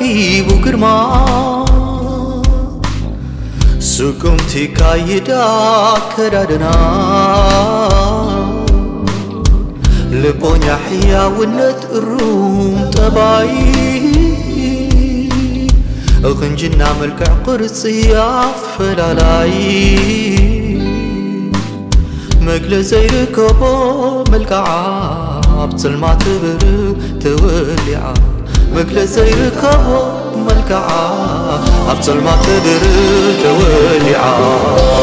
زيبو كرما سكمتي كايدا كرادنا لبونيا حيا ونت الروم تباي خنجنا ملكع قرصيا فلالاي مقل زيركبو ملكعا بتلما تبر تولعا مقل زيركبو ملكعا بتلما تبر تولعا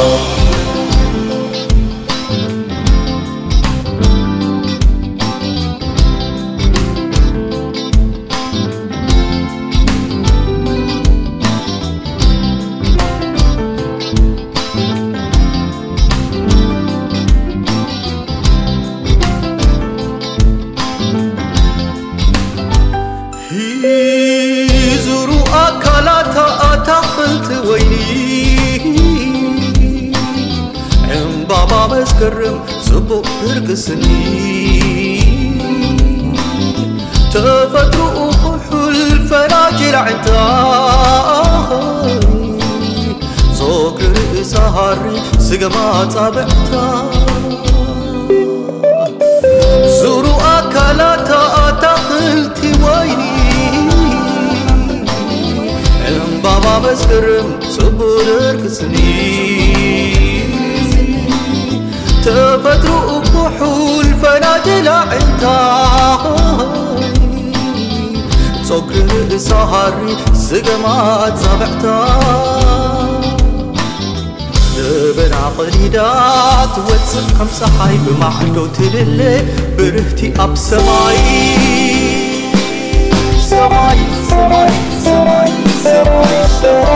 زورو أكلاتا أتاخلت ويني عم بابا مسكرم صبو برقسني تفترو أخحل فراجل عتاخي زوكر سهري سقما صابعتا زورو أكلاتا أتاخلت ويني بابا مسكرم صبر ركسني تفترو بحول فنادل عتاي صقر سهري سقمات صبعتا بن عقليدات وتصف خمسة حي بمعدو تللي برهتي أب سماي سماي سماي سماي سماي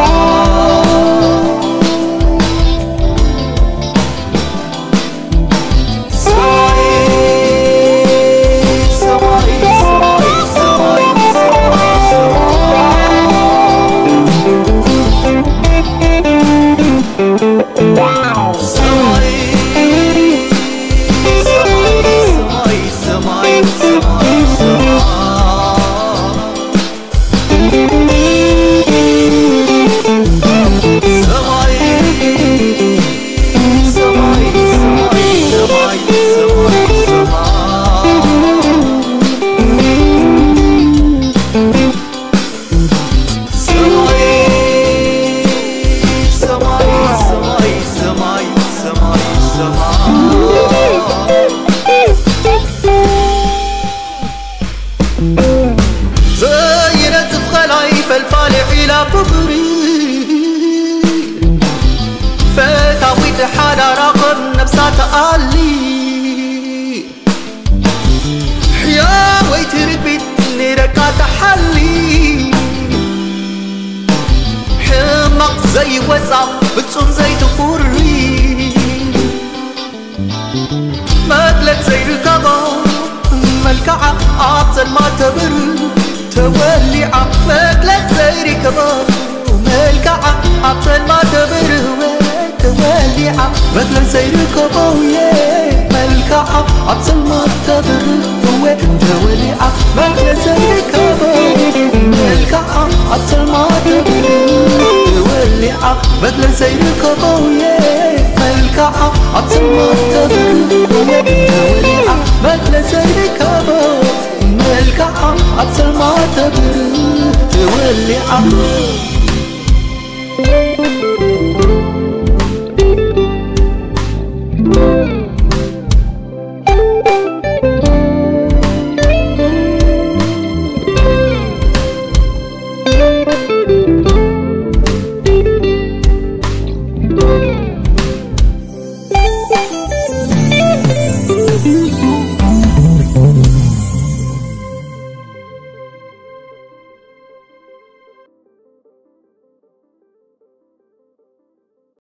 زينت بخلاي فالفالح إلى فطري فتاويت حالا رغم نفسها تقالي حيا ويتربت نركات حلي حمق زي وزع بتصوم زي تفوري مقلت زي ركضة ملكعة عطل ما تبر تولعة مقلت زي ركضة ملكعة عطل ما تبر تولعة مقلت زي ركضة ملكعة عطل ما تبر تولعة مقلت زي ركضة ملكعة عطل ما تبر تولعة مقلت زي ركضة ملكعة عطل ما تبر تولعة مقلت زي ركضة ملكعة عطل ما تبر تولعة